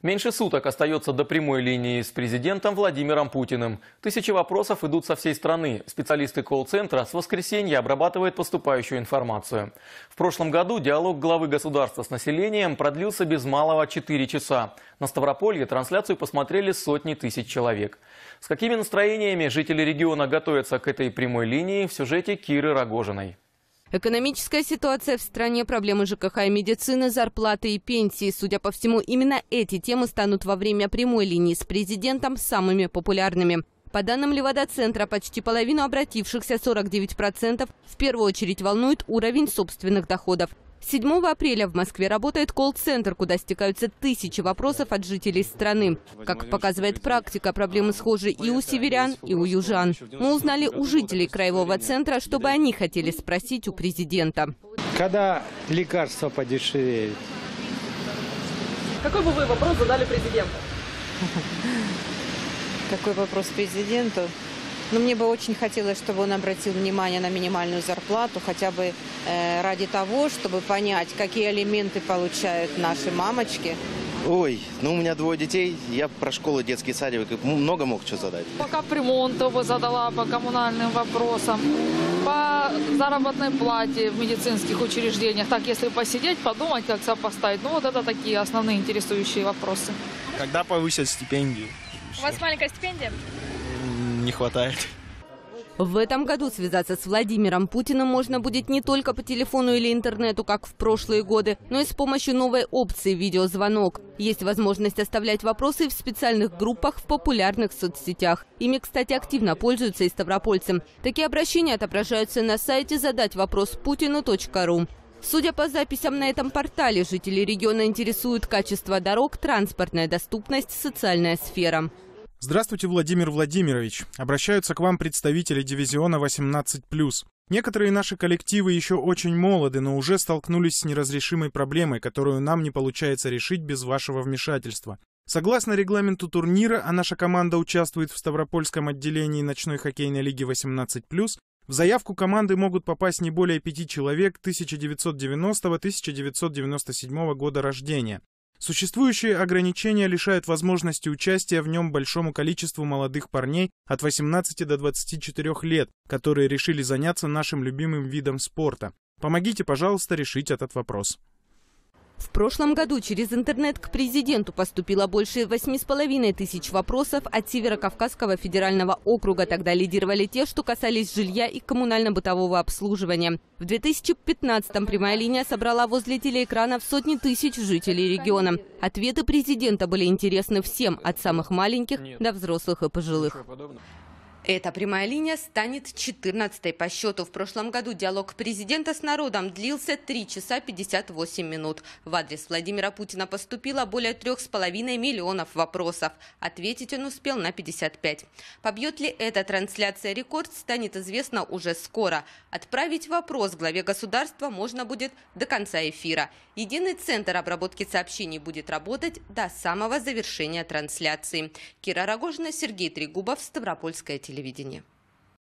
Меньше суток остается до прямой линии с президентом Владимиром Путиным. Тысячи вопросов идут со всей страны. Специалисты колл-центра с воскресенья обрабатывают поступающую информацию. В прошлом году диалог главы государства с населением продлился без малого 4 часа. На Ставрополье трансляцию посмотрели сотни тысяч человек. С какими настроениями жители региона готовятся к этой прямой линии, в сюжете Киры Рогожиной. Экономическая ситуация в стране, проблемы ЖКХ и медицины, зарплаты и пенсии. Судя по всему, именно эти темы станут во время прямой линии с президентом самыми популярными. По данным Левада-центра, почти половину обратившихся, 49%, в первую очередь волнует уровень собственных доходов. 7 апреля в Москве работает колл-центр, куда стекаются тысячи вопросов от жителей страны. Как показывает практика, проблемы схожи и у северян, и у южан. Мы узнали у жителей краевого центра, что бы они хотели спросить у президента. Когда лекарства подешевеют? Какой бы вы вопрос задали президенту? Какой вопрос президенту? Но мне бы очень хотелось, чтобы он обратил внимание на минимальную зарплату, хотя бы ради того, чтобы понять, какие алименты получают наши мамочки. Ой, ну у меня 2 детей, я про школу, детский садик, много мог что задать. По капремонту бы задала, по коммунальным вопросам, по заработной плате в медицинских учреждениях. Так, если посидеть, подумать, как сопоставить. Ну вот это такие основные интересующие вопросы. Когда повысят стипендию? У вас маленькая стипендия? Не хватает. В этом году связаться с Владимиром Путиным можно будет не только по телефону или интернету, как в прошлые годы, но и с помощью новой опции «Видеозвонок». Есть возможность оставлять вопросы в специальных группах в популярных соцсетях. Ими, кстати, активно пользуются и ставропольцы. Такие обращения отображаются на сайте «Задать вопрос Путину.ру». Судя по записям на этом портале, жители региона интересуют качество дорог, транспортная доступность, социальная сфера. Здравствуйте, Владимир Владимирович. Обращаются к вам представители дивизиона 18+. Некоторые наши коллективы еще очень молоды, но уже столкнулись с неразрешимой проблемой, которую нам не получается решить без вашего вмешательства. Согласно регламенту турнира, а наша команда участвует в Ставропольском отделении ночной хоккейной лиги 18+, в заявку команды могут попасть не более 5 человек 1990-1997 года рождения. Существующие ограничения лишают возможности участия в нем большому количеству молодых парней от 18 до 24 лет, которые решили заняться нашим любимым видом спорта. Помогите, пожалуйста, решить этот вопрос. В прошлом году через интернет к президенту поступило больше 8,5 тысяч вопросов от Северокавказского федерального округа. Тогда лидировали те, что касались жилья и коммунально-бытового обслуживания. В 2015-м прямая линия собрала возле телеэкранов сотни тысяч жителей региона. Ответы президента были интересны всем, от самых маленьких до взрослых и пожилых. Эта прямая линия станет 14-й по счету. В прошлом году диалог президента с народом длился 3 часа 58 минут. В адрес Владимира Путина поступило более 3,5 миллионов вопросов. Ответить он успел на 55. Побьет ли эта трансляция рекорд, станет известно уже скоро. Отправить вопрос главе государства можно будет до конца эфира. Единый центр обработки сообщений будет работать до самого завершения трансляции. Кира Рогожина, Сергей Трегубов, Ставропольское телевидение.